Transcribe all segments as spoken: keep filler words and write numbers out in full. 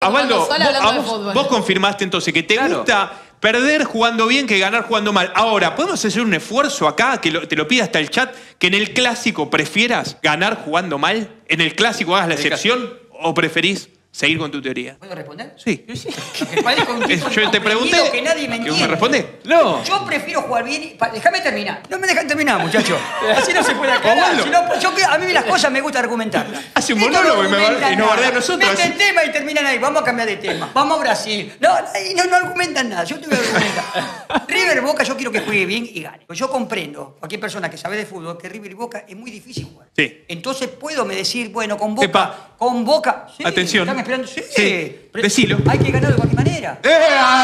Osvaldo, vos, a vos, vos confirmaste entonces que te claro. gusta perder jugando bien que ganar jugando mal. Ahora, ¿podemos hacer un esfuerzo acá, que lo, te lo pida hasta el chat, que en el clásico prefieras ganar jugando mal? ¿En el clásico hagas la excepción o preferís seguir con tu teoría? ¿Puedo responder? Sí. sí. Yo te pregunté. Que nadie me entiende. ¿Me responde? No. Yo prefiero jugar bien y... Déjame terminar. No me dejan terminar, muchacho. Así no se puede aclarar. Si no, yo, a mí las cosas me gusta argumentarlas. Hace un monólogo y, me, y nos bardea a nosotros. Meten tema y terminan ahí. Vamos a cambiar de tema. Vamos a Brasil. No, no, no argumentan nada. Yo te voy a argumentar. River Boca yo quiero que juegue bien y gane. Yo comprendo, cualquier persona que sabe de fútbol, que River y Boca es muy difícil jugar. Sí. Entonces puedo me decir, bueno, con Boca... Epa. Con Boca... Sí, atención. ¿Están esperando? Sí. sí. Decilo. Hay que ganar de cualquier manera. ¡Eh!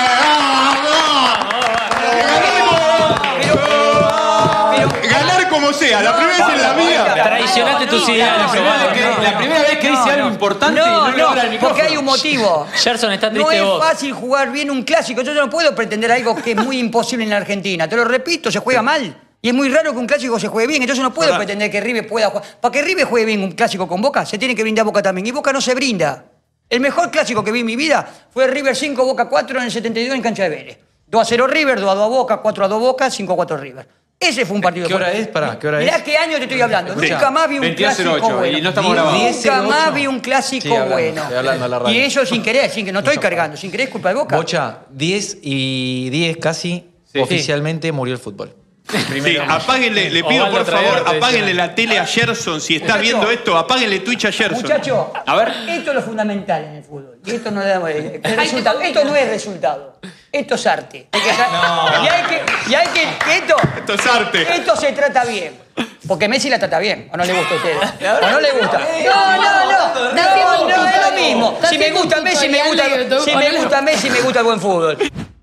Pero, pero, ganar como sea, la primera vez en la vida. Traicionaste tus ideales. La primera vez que dice algo importante y no le habla al micrófono. Porque hay un motivo. Gerson, está triste No es vos. fácil jugar bien un clásico. Yo no puedo pretender algo que es muy imposible en la Argentina. Te lo repito, se juega mal. Y es muy raro que un clásico se juegue bien, entonces no puedo ¿verdad? pretender que River pueda jugar. Para que River juegue bien un clásico con Boca, se tiene que brindar Boca también. Y Boca no se brinda. El mejor clásico que vi en mi vida fue River cinco, Boca cuatro en el setenta y dos en cancha de Vélez. dos a cero River, dos a dos Boca, cuatro a dos Boca, cinco a cuatro River. Ese fue un partido. ¿Qué hora es? Pará, ¿qué hora Mirá es? qué año te estoy hablando. Sí. Nunca más vi un clásico bueno. Y no estamos grabando. Nunca más vi un clásico sí, hablando, bueno. Hablando a la radio. Y eso sin querer, sin que no estoy cargando, sin querer es culpa de Boca. Bocha, diez y diez casi, sí. oficialmente murió el fútbol. Sí, apáguenle, le pido por favor, apáguenle la tele a Gerson. Si está viendo esto, apáguenle Twitch a Gerson. Muchacho, a ver. Esto es lo fundamental en el fútbol. Y esto no, es resultado. Esto no es resultado. Esto es arte. Hay que, no. Y hay que, y hay que esto, esto es arte. Esto se trata bien. Porque Messi la trata bien. ¿O no le gusta a ustedes? ¿O no le gusta? No, no, no. No, no, es lo mismo. Si me gusta Messi, me gusta, si me gusta Messi, me gusta el buen fútbol.